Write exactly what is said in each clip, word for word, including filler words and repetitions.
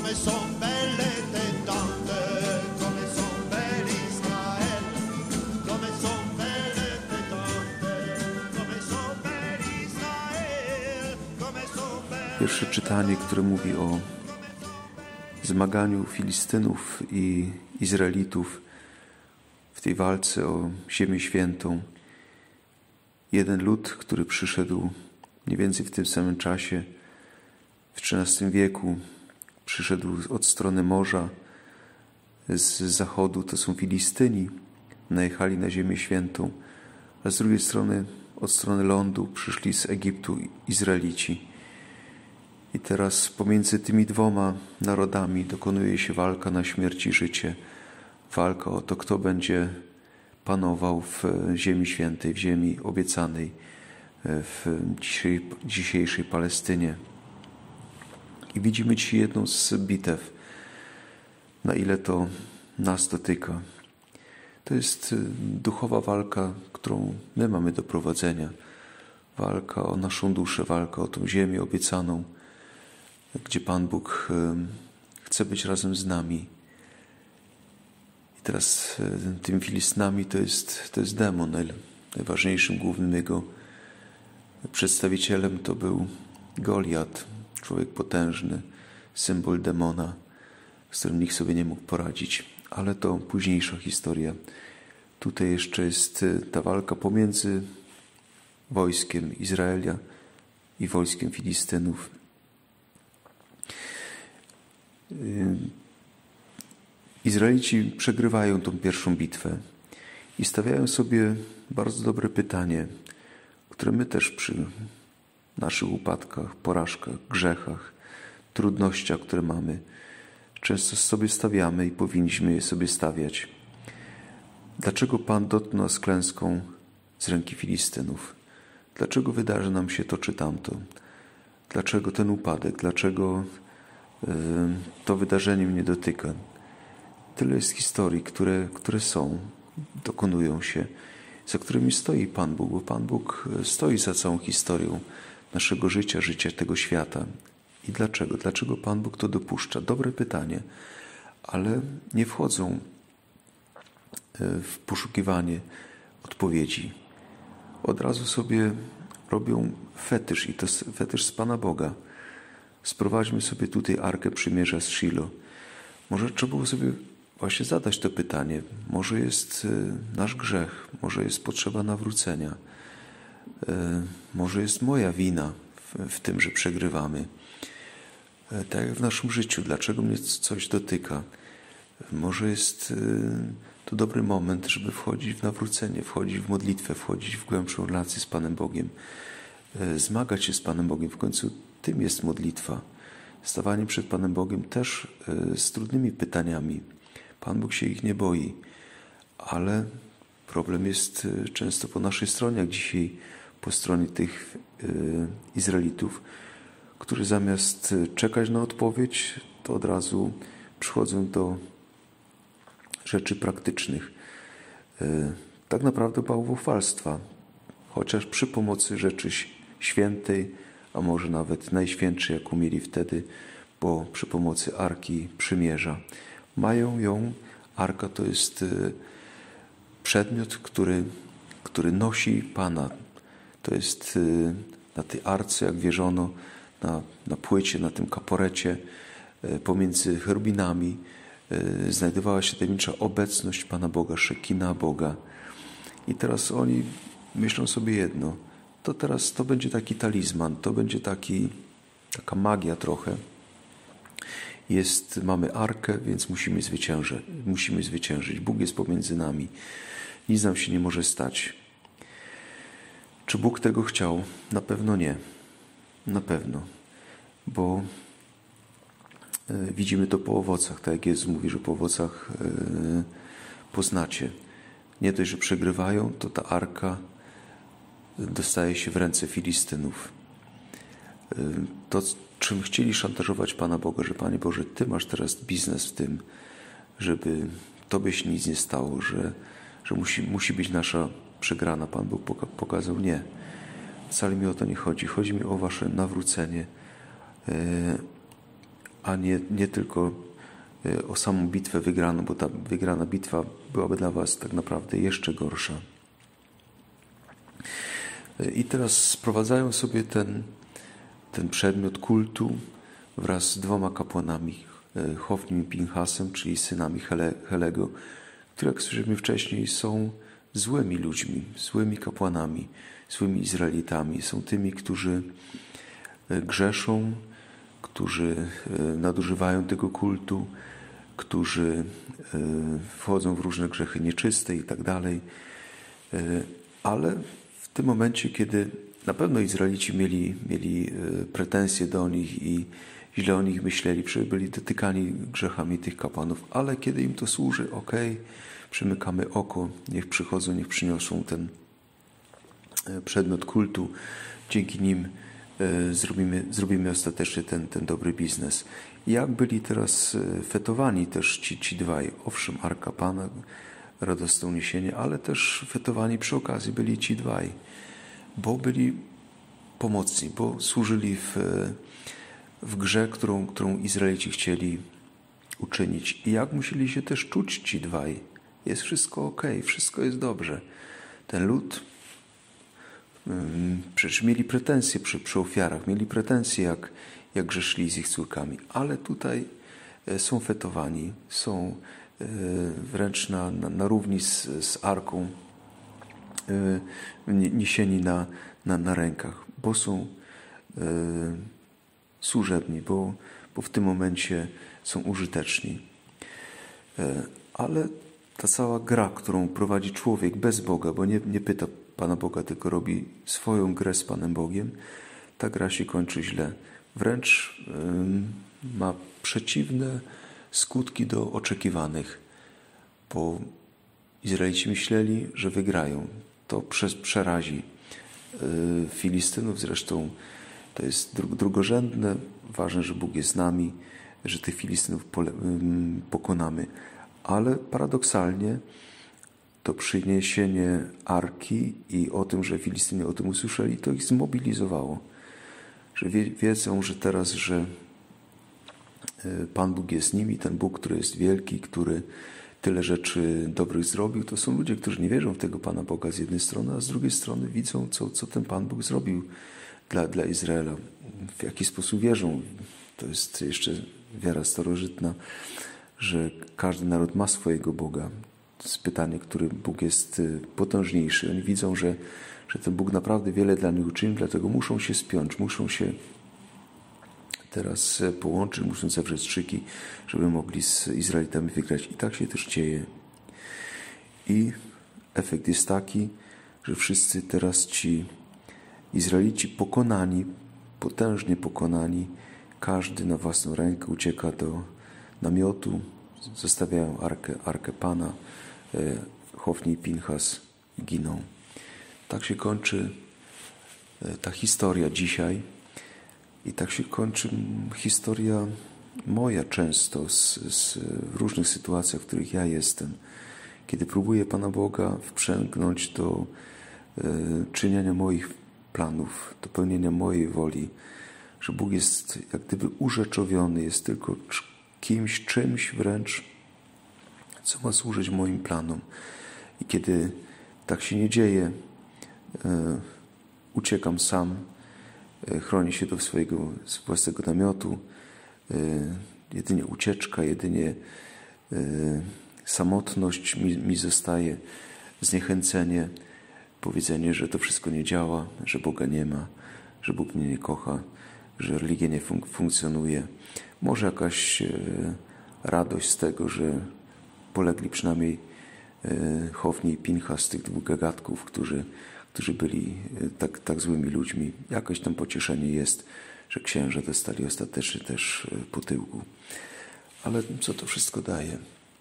come son belle te tante, come son belle Israel, come son belle te tante, come son belle Israel, come son belle. Pierwsze czytanie, które mówi o zmaganiu Filistynów i Izraelitów w tej walce o Ziemię Świętą. Jeden lud, który przyszedł mniej więcej w tym samym czasie, w trzynastym wieku, przyszedł od strony morza, z zachodu, to są Filistyni, najechali na Ziemię Świętą, a z drugiej strony, od strony lądu, przyszli z Egiptu Izraelici. I teraz pomiędzy tymi dwoma narodami dokonuje się walka na śmierć i życie. Walka o to, kto będzie panował w Ziemi Świętej, w ziemi obiecanej, w dzisiejszej Palestynie. I widzimy dzisiaj jedną z bitew, na ile to nas dotyka. To jest duchowa walka, którą my mamy do prowadzenia. Walka o naszą duszę, walka o tą ziemię obiecaną, gdzie Pan Bóg chce być razem z nami. I teraz tym Filistynami to jest, to jest demon. Najważniejszym, głównym jego przedstawicielem to był Goliat, człowiek potężny, symbol demona, z którym nikt sobie nie mógł poradzić. Ale to późniejsza historia. Tutaj jeszcze jest ta walka pomiędzy wojskiem Izraela i wojskiem Filistynów. Izraelici przegrywają tą pierwszą bitwę i stawiają sobie bardzo dobre pytanie, które my też przy naszych upadkach, porażkach, grzechach, trudnościach, które mamy, często sobie stawiamy i powinniśmy je sobie stawiać. Dlaczego Pan dotknął nas klęską z ręki Filistynów? Dlaczego wydarzy nam się to czy tamto? Dlaczego ten upadek? Dlaczego to wydarzenie mnie dotyka? Tyle jest historii, które, które są, dokonują się, za którymi stoi Pan Bóg, bo Pan Bóg stoi za całą historią naszego życia, życia tego świata. I dlaczego? Dlaczego Pan Bóg to dopuszcza? Dobre pytanie, ale nie wchodzą w poszukiwanie odpowiedzi. Od razu sobie robią fetysz i to fetysz z Pana Boga. Sprowadźmy sobie tutaj Arkę Przymierza z Shilo. Może trzeba było sobie właśnie zadać to pytanie. Może jest nasz grzech, może jest potrzeba nawrócenia, może jest moja wina w, w tym, że przegrywamy. Tak jak w naszym życiu, dlaczego mnie coś dotyka? Może jest to dobry moment, żeby wchodzić w nawrócenie, wchodzić w modlitwę, wchodzić w głębszą relację z Panem Bogiem, zmagać się z Panem Bogiem. W końcu tym jest modlitwa. Stawanie przed Panem Bogiem też z trudnymi pytaniami. Pan Bóg się ich nie boi, ale problem jest często po naszej stronie, jak dzisiaj po stronie tych Izraelitów, którzy zamiast czekać na odpowiedź, to od razu przychodzą do rzeczy praktycznych. Tak naprawdę bałwochwalstwa, chociaż przy pomocy rzeczy świętej, a może nawet najświętszej, jaką mieli wtedy, bo przy pomocy Arki Przymierza. Mają ją, Arka to jest przedmiot, który, który nosi Pana. To jest na tej arce, jak wierzono, na, na płycie, na tym kaporecie, pomiędzy cherubinami znajdowała się tajemnicza obecność Pana Boga, szekina Boga. I teraz oni myślą sobie jedno, to teraz to będzie taki talizman, to będzie taki, taka magia trochę. Jest, mamy arkę, więc musimy zwyciężyć, musimy zwyciężyć. Bóg jest pomiędzy nami. Nic nam się nie może stać. Czy Bóg tego chciał? Na pewno nie. Na pewno. Bo e, widzimy to po owocach. Tak jak Jezus mówi, że po owocach e, poznacie. Nie dość, że przegrywają, to ta arka dostaje się w ręce Filistynów. E, to, czym chcieli szantażować Pana Boga, że Panie Boże, Ty masz teraz biznes w tym, żeby Tobie się nic nie stało, że, że musi, musi być nasza przegrana. Pan Bóg pokazał nie. Wcale mi o to nie chodzi. Chodzi mi o Wasze nawrócenie. a nie, nie tylko o samą bitwę wygraną, bo ta wygrana bitwa byłaby dla was tak naprawdę jeszcze gorsza. I teraz sprowadzają sobie ten, ten przedmiot kultu wraz z dwoma kapłanami, Hofnim i Pinchasem, czyli synami Hele, Helego, które, jak słyszymy wcześniej, są złymi ludźmi, złymi kapłanami, złymi Izraelitami. Są tymi, którzy grzeszą, którzy nadużywają tego kultu, którzy wchodzą w różne grzechy nieczyste i tak dalej. Ale w tym momencie, kiedy na pewno Izraelici mieli, mieli pretensje do nich i źle o nich myśleli, że byli dotykani grzechami tych kapłanów, ale kiedy im to służy, okej, okay, przymykamy oko, niech przychodzą, niech przyniosą ten przedmiot kultu, dzięki nim zrobimy, zrobimy ostatecznie ten, ten dobry biznes. Jak byli teraz fetowani też ci, ci dwaj, owszem, Arka Pana, radosne uniesienie, ale też fetowani przy okazji byli ci dwaj, bo byli pomocni, bo służyli w, w grze, którą, którą Izraelici chcieli uczynić. I jak musieli się też czuć ci dwaj? Jest wszystko okej, wszystko jest dobrze. Ten lud, przecież mieli pretensje przy, przy ofiarach, mieli pretensje, jak, jak grzeszyli z ich córkami, ale tutaj są fetowani, są wręcz na, na, na równi z, z Arką niesieni na, na, na rękach, bo są służebni, bo, bo w tym momencie są użyteczni. Ale ta cała gra, którą prowadzi człowiek bez Boga, bo nie, nie pyta Pana Boga, tylko robi swoją grę z Panem Bogiem, ta gra się kończy źle. Wręcz y, ma przeciwne skutki do oczekiwanych, bo Izraelici myśleli, że wygrają. To przez, przerazi y, Filistynów, zresztą to jest dru, drugorzędne. Ważne, że Bóg jest z nami, że tych Filistynów pole, y, pokonamy. Ale paradoksalnie to przyniesienie Arki i o tym, że Filistyni o tym usłyszeli, to ich zmobilizowało. Że wie, wiedzą, że teraz, że Pan Bóg jest z nimi, ten Bóg, który jest wielki, który tyle rzeczy dobrych zrobił, to są ludzie, którzy nie wierzą w tego Pana Boga z jednej strony, a z drugiej strony widzą, co, co ten Pan Bóg zrobił dla, dla Izraela. W jaki sposób wierzą. To jest jeszcze wiara starożytna, że każdy naród ma swojego Boga. To jest pytanie, który Bóg jest potężniejszy. Oni widzą, że, że ten Bóg naprawdę wiele dla nich uczynił, dlatego muszą się spiąć, muszą się teraz połączyć, muszą zewrzeć strzyki, żeby mogli z Izraelitami wygrać. I tak się też dzieje. I efekt jest taki, że wszyscy teraz ci Izraelici pokonani, potężnie pokonani, każdy na własną rękę ucieka do namiotu, zostawiają Arkę, Arkę Pana, Hofni i Pinchas giną. Tak się kończy ta historia dzisiaj i tak się kończy historia moja często z, z, w różnych sytuacjach, w których ja jestem. Kiedy próbuję Pana Boga wprzęgnąć do e, czynienia moich planów, do pełnienia mojej woli, że Bóg jest jak gdyby urzeczowiony, jest tylko kimś, czymś wręcz, co ma służyć moim planom. I kiedy tak się nie dzieje, e, uciekam sam, e, chronię się do swojego własnego namiotu, e, jedynie ucieczka, jedynie e, samotność mi, mi zostaje, zniechęcenie, powiedzenie, że to wszystko nie działa, że Boga nie ma, że Bóg mnie nie kocha, że religia nie fun- funkcjonuje. Może jakaś e, radość z tego, że polegli przynajmniej e, Hofni i Pinchas z tych dwóch gagatków, którzy, którzy byli e, tak, tak złymi ludźmi. Jakoś tam pocieszenie jest, że księża dostali ostatecznie też e, po tyłku. Ale co to wszystko daje?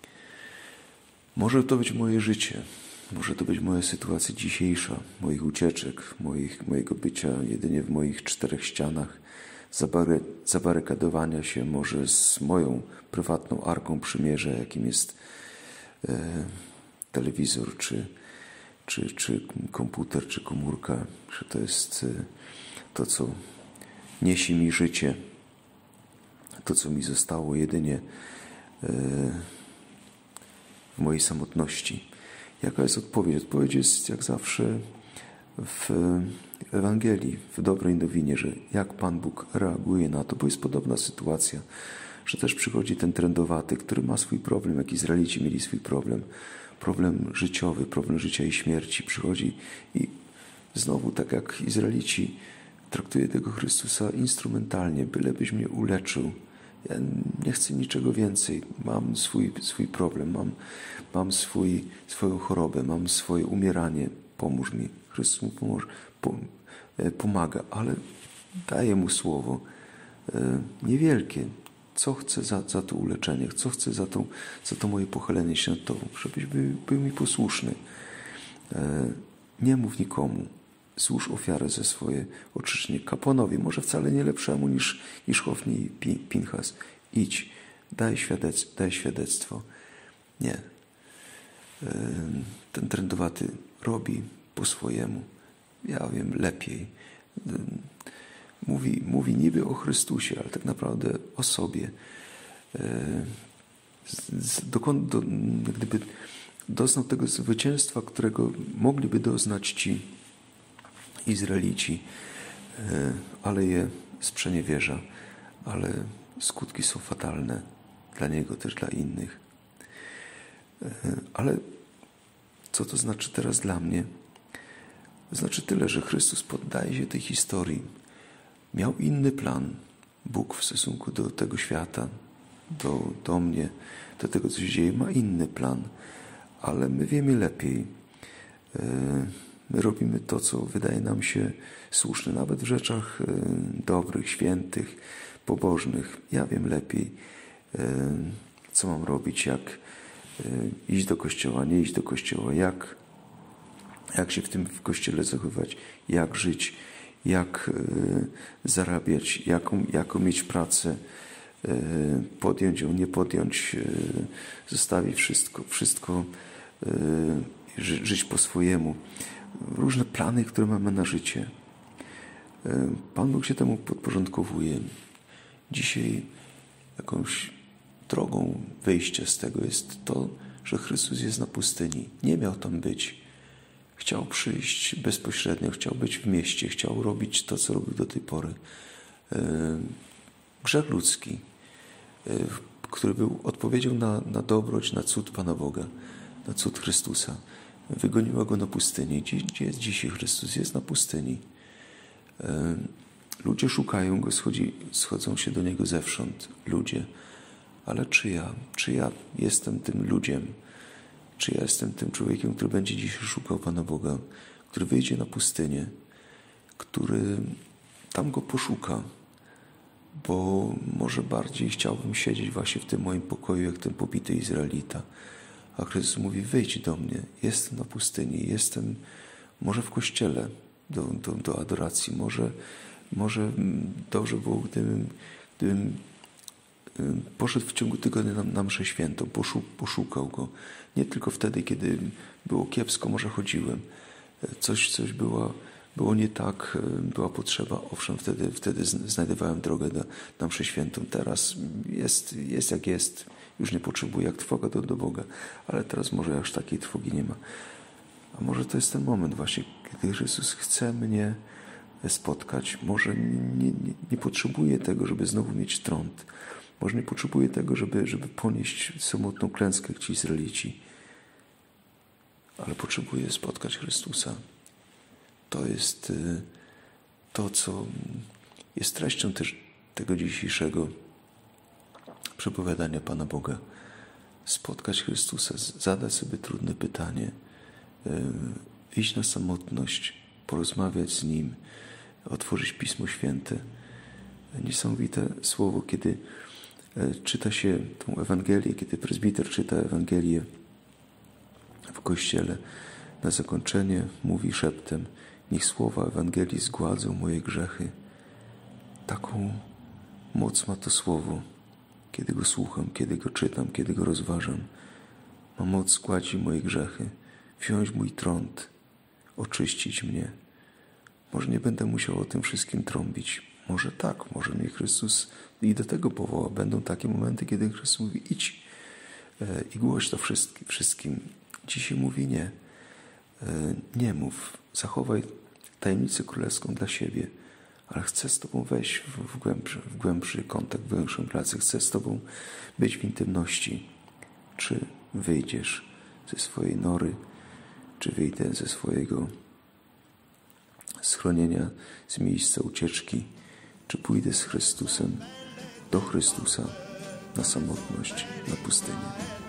Może to być moje życie, może to być moja sytuacja dzisiejsza, moich ucieczek, moich, mojego bycia jedynie w moich czterech ścianach, zabary, zabarykadowania się może z moją prywatną arką przymierza, jakim jest e, telewizor, czy, czy, czy komputer, czy komórka, że to jest e, to, co niesie mi życie. to, co mi zostało jedynie w mojej samotności. Jaka jest odpowiedź? Odpowiedź jest jak zawsze w Ewangelii, w dobrej nowinie, że jak Pan Bóg reaguje na to, bo jest podobna sytuacja, że też przychodzi ten trędowaty, który ma swój problem, jak Izraelici mieli swój problem, problem życiowy, problem życia i śmierci. Przychodzi i znowu, tak jak Izraelici, traktuje tego Chrystusa instrumentalnie, bylebyś mnie uleczył. Ja nie chcę niczego więcej. Mam swój, swój problem, mam, mam swój, swoją chorobę, mam swoje umieranie. Pomóż mi. Chrystus mu pomoże, pomaga, ale daje mu słowo niewielkie. Co chcę za, za to uleczenie? Co chcę za to, za to moje pochylenie się nad Tobą? Żebyś był, był mi posłuszny. Nie mów nikomu. Złóż ofiarę ze swoje oczyszczenie kapłanowi, może wcale nie lepszemu niż, niż Hofni i Pinchas. Idź, daj, świadec, daj świadectwo. Nie. Ten trędowaty robi po swojemu. Ja wiem lepiej. Mówi, mówi niby o Chrystusie, ale tak naprawdę o sobie. Dokąd, do, gdyby doznał tego zwycięstwa, którego mogliby doznać ci Izraelici, ale je sprzeniewierza, ale skutki są fatalne dla niego, też dla innych. Ale co to znaczy teraz dla mnie? Znaczy tyle, że Chrystus poddaje się tej historii. Miał inny plan. Bóg w stosunku do tego świata, do, do mnie, do tego, co się dzieje, ma inny plan. Ale my wiemy lepiej. My robimy to, co wydaje nam się słuszne, nawet w rzeczach dobrych, świętych, pobożnych. Ja wiem lepiej, co mam robić, jak iść do kościoła, nie iść do kościoła, jak, jak się w tym w kościele zachowywać, jak żyć, jak zarabiać, jaką, jaką mieć pracę, podjąć ją, nie podjąć, zostawić wszystko, wszystko ży, żyć po swojemu. Różne plany, które mamy na życie. Pan Bóg się temu podporządkowuje. Dzisiaj jakąś drogą wyjścia z tego jest to, że Chrystus jest na pustyni. Nie miał tam być. Chciał przyjść bezpośrednio, chciał być w mieście, chciał robić to, co robił do tej pory. Grzech ludzki, który był odpowiedzią na, na dobroć, na cud Pana Boga, na cud Chrystusa. Wygoniła go na pustynię. Gdzie, gdzie jest dzisiaj Chrystus? Jest na pustyni. Ludzie szukają go, schodzi, schodzą się do niego zewsząd. Ludzie. Ale czy ja? Czy ja jestem tym ludziem? Czy ja jestem tym człowiekiem, który będzie dzisiaj szukał Pana Boga? Który wyjdzie na pustynię? Który tam go poszuka? Bo może bardziej chciałbym siedzieć właśnie w tym moim pokoju, jak ten pobity Izraelita. A Chrystus mówi, wyjdź do mnie, jestem na pustyni, jestem może w kościele do, do, do adoracji, może, może dobrze było, gdybym, gdybym poszedł w ciągu tygodnia na, na mszę świętą, poszukał go. Nie tylko wtedy, kiedy było kiepsko, może chodziłem. Coś, coś było, było nie tak, była potrzeba, owszem, wtedy, wtedy znajdowałem drogę na, na mszę świętą. Teraz jest, jest jak jest. Już nie potrzebuję jak trwoga do, do Boga, ale teraz może aż takiej trwogi nie ma. A może to jest ten moment właśnie, kiedy Jezus chce mnie spotkać. Może nie, nie, nie potrzebuje tego, żeby znowu mieć trąd. Może nie potrzebuje tego, żeby, żeby ponieść samotną klęskę jak ci Izraelici. Ale potrzebuje spotkać Chrystusa. To jest to, co jest treścią też tego dzisiejszego przepowiadania Pana Boga. Spotkać Chrystusa, zadać sobie trudne pytanie, iść na samotność, porozmawiać z Nim, otworzyć Pismo Święte. Niesamowite słowo, kiedy czyta się tą Ewangelię, kiedy prezbiter czyta Ewangelię w Kościele, na zakończenie mówi szeptem, niech słowa Ewangelii zgładzą moje grzechy. Taką moc ma to słowo. Kiedy go słucham, kiedy go czytam, kiedy go rozważam, ma moc zgładzić moje grzechy, wziąć mój trąd, oczyścić mnie. Może nie będę musiał o tym wszystkim trąbić. Może tak, może mnie Chrystus i do tego powoła. Będą takie momenty, kiedy Chrystus mówi idź i głoś to wszystkim. wszystkim. Dzisiaj mówi nie. Nie mów. Zachowaj tajemnicę królewską dla siebie, ale chcę z Tobą wejść w, w, głębszy, w głębszy kontakt, w głębszą relację. Chcę z Tobą być w intymności. Czy wyjdziesz ze swojej nory, czy wyjdę ze swojego schronienia, z miejsca ucieczki, czy pójdę z Chrystusem, do Chrystusa, na samotność, na pustynię.